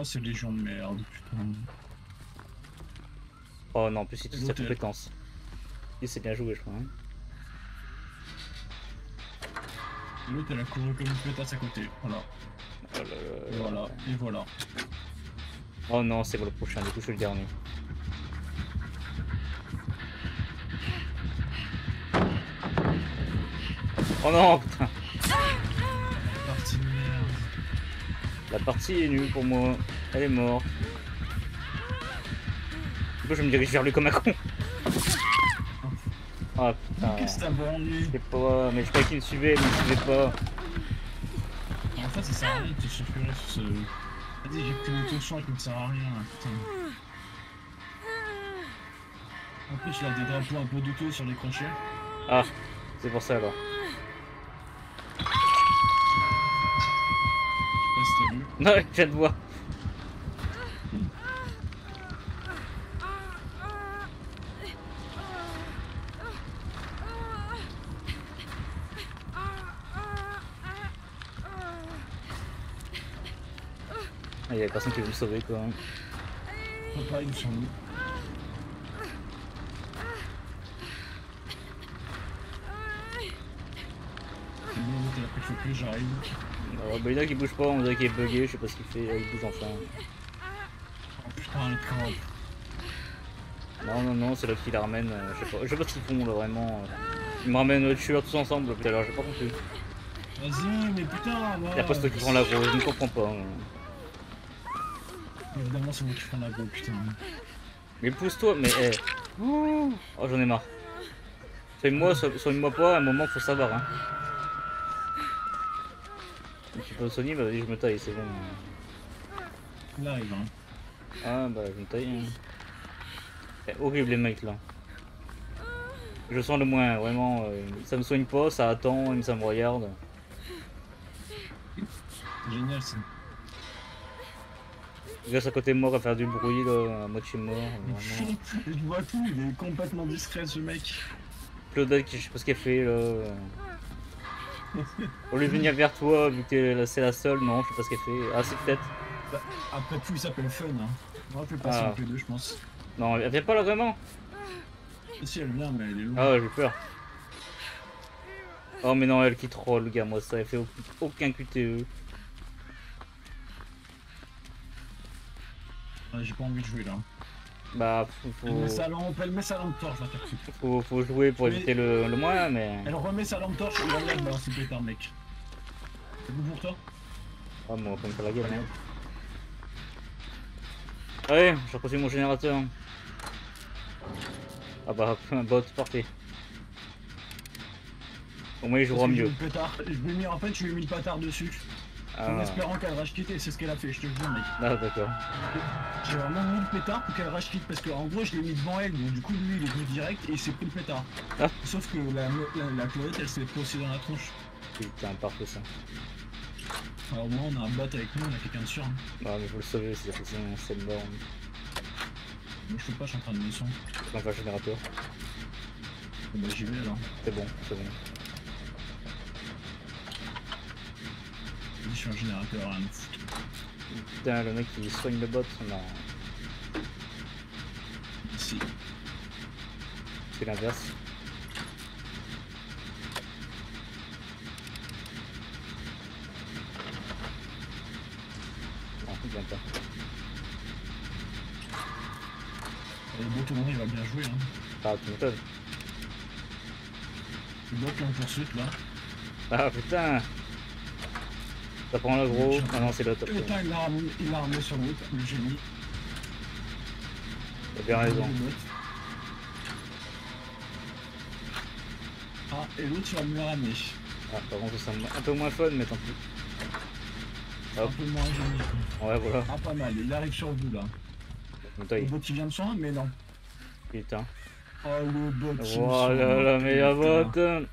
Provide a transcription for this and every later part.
Ah, c'est Légion de merde, putain. Oh non, en plus, il utilise sa compétence. Et c'est bien joué, je crois. Hein. L'autre, elle a couru comme une pétasse à côté. Voilà. Oh là là, Et voilà. Et voilà. Oh non, c'est pour le prochain, du coup, je suis le dernier. Oh non, putain. Partie de merde. La partie est nulle pour moi. Elle est morte. Du coup, je me dirige vers lui comme un con. Ah putain. Qu'est-ce que t'as branlé? Je sais pas, mais je croyais qu'il me suivait, mais il me suivait pas. En fait, ça sert à rien de te sulfurer sur ce. Vas-y, j'ai pris l'auto-champ qui ne sert à rien, là, putain. En plus, il a des drapeaux un peu douteux sur les crochets. Ah, c'est pour ça alors. Je sais pas si t'as vu. Non, je te vois. Ah, y'a personne qui veut me sauver quoi. Papa, il est sur nous. Bon, t'as pris le feu plus, j'arrive. Alors, bah, il y en a qui bouge pas, on dirait qu'il est bugué, je sais pas ce qu'il fait, il bouge enfin. Oh putain, le camp. Non, non, non, c'est là qu'il la ramène, je sais pas ce qu'ils font là vraiment. Ils me ramènent le tueur tous ensemble tout à l'heure, j'ai pas compris. Vas-y, mais putain, moi. Et après, c'est toi qui prends la grosse, je ne comprends pas. Évidemment, c'est moi qui prends la go, putain. Mais pousse-toi, mais eh. Oh, j'en ai marre. Soigne-moi pas, à un moment faut savoir hein. Si tu peux me soigner, bah vas-y je me taille, c'est bon. Il arrive hein. Ah bah je me taille. Hein. C'est horrible les mecs là. Je sens le moins, vraiment, ça me soigne pas, ça attend, ça me regarde. Génial ça. Il reste à côté de moi à faire du bruit là, à moitié mort. Je vois tout, il est complètement discret ce mec. Claudette, je sais pas ce qu'elle fait là. Au lieu de venir vers toi, vu que c'est la seule, non, je sais pas ce qu'elle fait. Ah, c'est peut-être. Bah, après tout, il s'appelle Fun. Hein. Moi, je vais passer un P2, je pense. Non, elle vient pas là vraiment. Si, elle vient, mais elle est loin. Ah, ouais, j'ai peur. Oh, mais non, elle qui troll, gars, moi, ça, elle fait aucun QTE. Ouais, j'ai pas envie de jouer là. Bah, Elle met sa lampe torche là, tout de suite. Faut jouer pour éviter le moins, mais. Elle remet sa lampe torche et regarde, bah, c'est pétard, mec. C'est bon pour toi? Ah, moi, comme ça la gueule, hein. Allez, j'ai reposé mon générateur. Ah bah, un bot, parfait. Au moins, il jouera mieux. En fait, je lui ai mis le patard dessus. En espérant qu'elle rage quitte, et c'est ce qu'elle a fait, je te le jure, mec. Ah, d'accord. J'ai vraiment mis le pétard pour qu'elle rage quitte, parce qu'en gros, je l'ai mis devant elle, donc du coup, lui, il est venu direct et il s'est pris le pétard. Ah. Sauf que la Claudette, elle s'est pris aussi dans la tronche. Putain, parfait ça. Alors, au moins, on a un bot avec nous, on a quelqu'un de sûr. Hein. Non, mais faut le sauver, sinon c'est mort. Mais je peux pas, je suis en train de me son. Je vais faire le générateur. Bah, j'y vais alors. C'est bon, c'est bon. Je suis un générateur à me foutre. Putain, le mec qui soigne le bot, non. Si. C'est l'inverse. Non, il vient pas. Le bot au moment il va bien jouer hein. Ah, tu m'étonnes. Le bot est en poursuite là. Ah putain. Ça prend le gros. Ah non, c'est l'autre. Putain, il l'a ramené sur l'autre, le génie. T'as bien raison. Ah, et l'autre il va me le ramener. Ah, par contre, c'est un peu moins fun, mais tant pis. Un peu moins génie. Ouais, voilà. Ah, pas mal, il arrive sur vous là. Le bot qui vient de soin, mais non. Putain. Oh, le bot. Oh là là, mais la bot.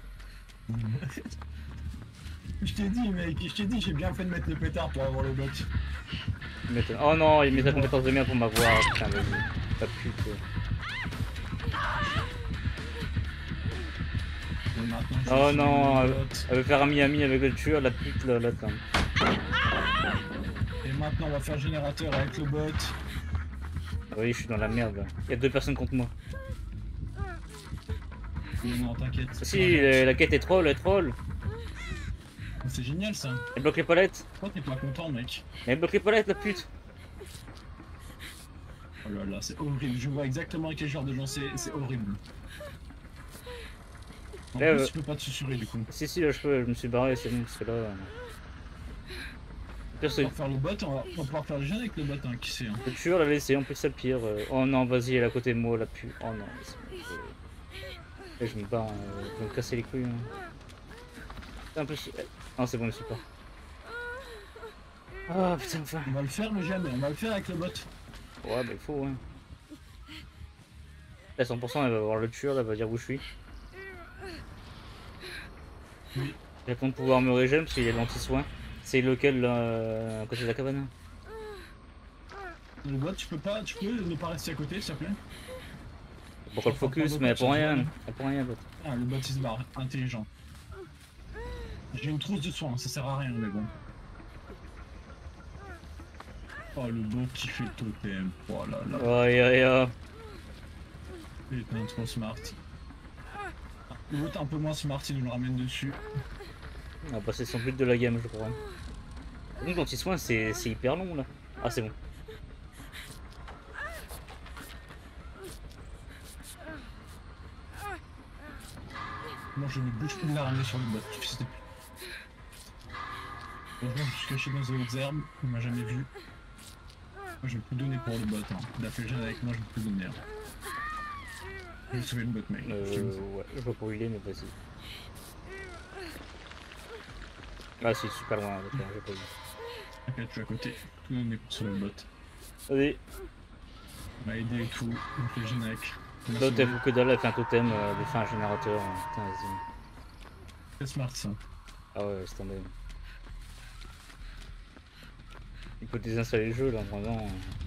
Je t'ai dit, mec, j'ai bien fait de mettre le pétard pour avoir le bot. Oh non, il met sa compétence de merde pour m'avoir. Putain, vas-y. Ta pute. Oh non, elle veut faire ami avec le tueur, la pute là, là, Et Maintenant, on va faire générateur avec le bot. Ah oui, je suis dans la merde là. Il y a 2 personnes contre moi. Non, t'inquiète. Si, la quête est troll, elle troll. C'est génial ça. Elle bloque les palettes. Pourquoi t'es pas content, mec? Elle bloque les palettes, la pute. Oh là là, c'est horrible. Je vois exactement quel genre de gens c'est horrible. En Là, plus, tu peux pas te susurrer du coup. Si, là je peux, je me suis barré, c'est bon, parce que là. Pire, On c'est va faire le bot, on va pouvoir faire le jeu avec le bot, hein, qui sait. Hein. le tueur l'a laissé, en plus c'est le pire. Oh non, vas-y, elle est à côté de moi, la pute. Oh non, et je me barre, je vais me casser les couilles. Hein. En plus. Non, c'est bon, je me suis pas. Ah putain, enfin. On va le faire le jeu, mais on va le faire avec le bot. Ouais, bah il faut, ouais. Là, 100%, elle va voir le tueur, elle va dire où je suis. Oui. J'attends de pouvoir me régénérer parce qu'il y a de l'anti-soin. C'est lequel là, à côté de la cabane? Le bot, tu peux ne pas rester à côté, s'il te plaît. Pourquoi le focus? Mais elle pour rien, elle pour rien, bot. Ah, le bot il se barre, intelligent. J'ai une trousse de soins, ça sert à rien, mais bon. Oh, le bot qui fait le totem. Oh là là. Aïe aïe aïe. Putain, trop smart. Le bot un peu moins smart, il nous le ramène dessus. Ah bah c'est son but de la game, je crois. Donc l'anti-soin c'est hyper long là. Ah c'est bon. Moi je ne bouge plus de la ramener sur le bot. Heureusement je suis caché dans les autres herbes, il m'a jamais vu. Moi je vais plus donner pour le bot. Hein. Il a fait le jeu avec moi, je vais plus donner. Hein. Je vais sauver le bot mec. Ouais, je vois pas où il est mais vas-y. Ah c'est super loin, d'accord, j'ai pas vu. T'inquiète, je suis à côté. Tout le monde est sur le bot. Vas-y. On m'a aidé et tout, on fait le jeu avec. L'autre elle vaut que dalle, elle fait un totem, elle fait un générateur. Putain vas-y. C'est smart ça. Ah ouais, c'est tombé. Il faut désinstaller le jeu là, vraiment.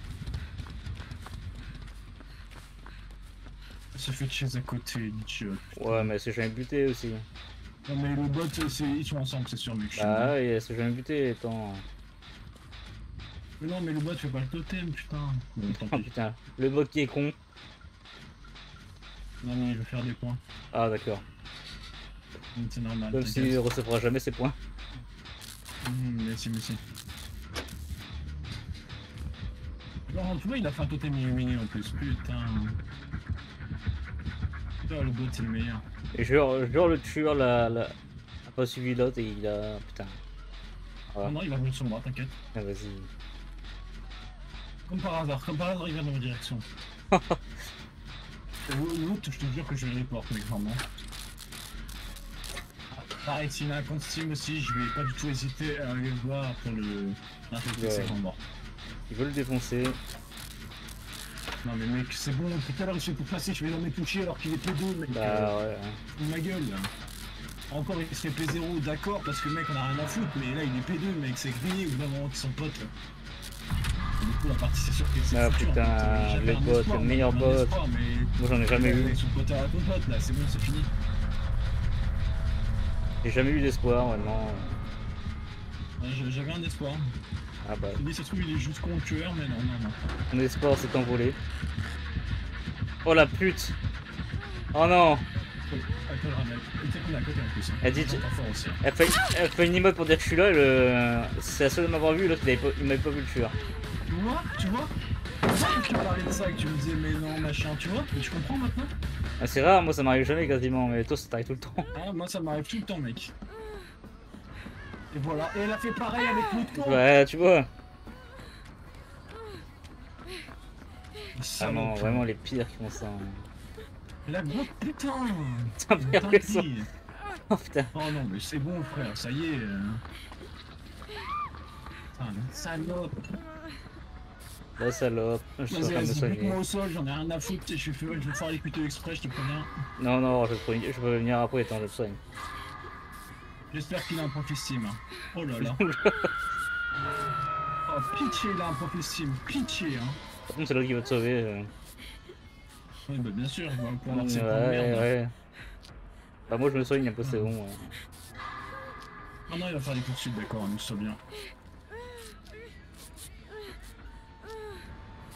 Il se fait de chez à côté, idiot. Ouais mais elle s'est jamais buté aussi. Non mais le bot, ils sont ensemble, c'est sûr mec. Ah ouais, elle s'est jamais buté, attends. Mais non mais le bot fait pas le totem, putain. Bon, tant Oh pis. putain, le bot qui est con. Non mais il veut faire des points. Ah d'accord. C'est normal. Comme s'il ne recevra jamais ses points. Merci. Non, tu vois, il a fait un totem illuminé en plus, putain. Putain, le bot c'est le meilleur. Et genre le tueur a pas suivi l'autre et il a... Putain. Ah non, il va venir sur moi, t'inquiète. Ah vas-y. Comme par hasard, il vient dans ma direction. L'autre, je te jure que je le reporte, mec, vraiment. Pareil, s'il a un compte Steam aussi, je vais pas du tout hésiter à aller le voir pour l'infecter, c'est vraiment mort. Il veut le défoncer. Non mais mec, c'est bon, tout à l'heure il se fait pour passer, je vais l'en toucher alors qu'il est P2, mec. Bah ouais. Ma gueule là. Encore il serait P0, d'accord, parce que mec on a rien à foutre, mais là il est P2, mec, c'est grillé au bout d'un moment qu'ils sont potes là. Et du coup la partie c'est sûr que c'est Ah futur, putain, en fait. le bot, le meilleur bot. Moi j'en ai jamais eu. Ils sont potes à la compote là, c'est bon, c'est fini. J'ai jamais eu d'espoir vraiment. J'avais un espoir. Ah bah. Je me dis, ça se trouve il est juste con tueur, mais non. Mon espoir s'est envolé. Oh la pute. Oh non. Attends, le ramène. Il était qu'on est à côté en plus. Hein. Elle dit... Aussi, hein. Elle fait une emote pour dire que je suis là, c'est la seule de m'avoir vu, l'autre il m'avait pas vu le tueur. Tu vois tu parlais de ça et que tu me disais mais non machin, tu vois, mais tu comprends maintenant. Ah, c'est rare, moi ça m'arrive jamais quasiment, mais toi ça t'arrive tout le temps. Ah moi ça m'arrive tout le temps mec. Et voilà, et elle a fait pareil avec l'autre con. Ouais, tu vois. Ah non, Salope. vraiment les pires qui font ça. La grosse putain. Putain, pire que ça. Oh putain. Oh non mais c'est bon frère, ça y est. Putain, la salope. La salope. Je suis en train de me Vas-y, soigner. bute-moi au sol, j'en ai rien à foutre, je vais faire les couteaux exprès, je te préviens. Non, je peux venir après, attends, je le soigne. J'espère qu'il a un profil Steam. Oh là là. Oh pitié, il a un profil Steam, pitié hein. Par contre c'est l'autre qui va te sauver. Oui bah bien sûr, pour avoir ses points de merde. Ouais. Bah moi je me soigne un peu, c'est bon. Ah non, il va faire des poursuites, d'accord, nous sommes bien.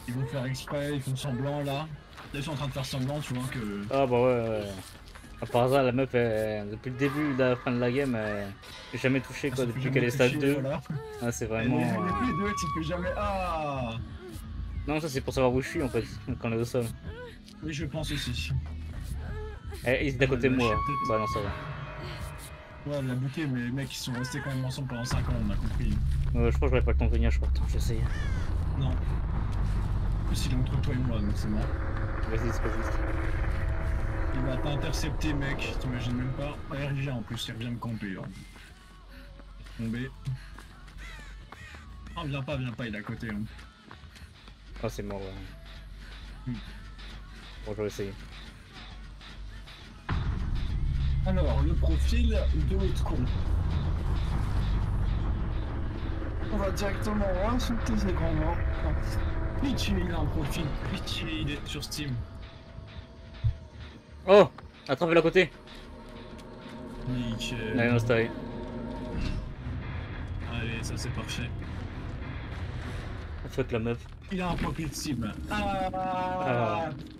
Ils vont faire exprès, ils font semblant là. Là ils sont en train de faire semblant, tu vois que... Ah bah ouais. Par hasard, la meuf, depuis le début de la fin de la game, elle est jamais touchée quoi, depuis qu'elle est stade 2. Voilà. Ah, c'est vraiment. Les deux, tu peux jamais. Ah. Non, ça c'est pour savoir où je suis en fait, quand on est au sol. Oui, je pense aussi. Il est d'à côté de moi. Bah non, ça va. Ouais, la bouquet, mais les mecs ils sont restés quand même ensemble pendant 5 ans, on a compris. Je crois que j'aurais pas le temps de venir, je crois. Attends, j'essaye. Non. En plus, il est entre toi et moi, donc c'est bon. Vas-y, c'est pas juste. Il va t'intercepter, mec, t'imagines même pas. Ah, il revient en plus, il revient me camper. Là. Tomber. Ah, viens pas, il est à côté. Hein. Oh, c'est mort, ouais. Bon, je vais essayer. Alors, le profil de l'autre con. On va directement voir sur tes écrans noirs. Twitch, il a un profil. Twitch, il est sur Steam. Oh, attrape-le à côté. Nickel. Non, style. Allez, ça c'est parfait. Fuck la meuf. Il a un profil Steam. Ah.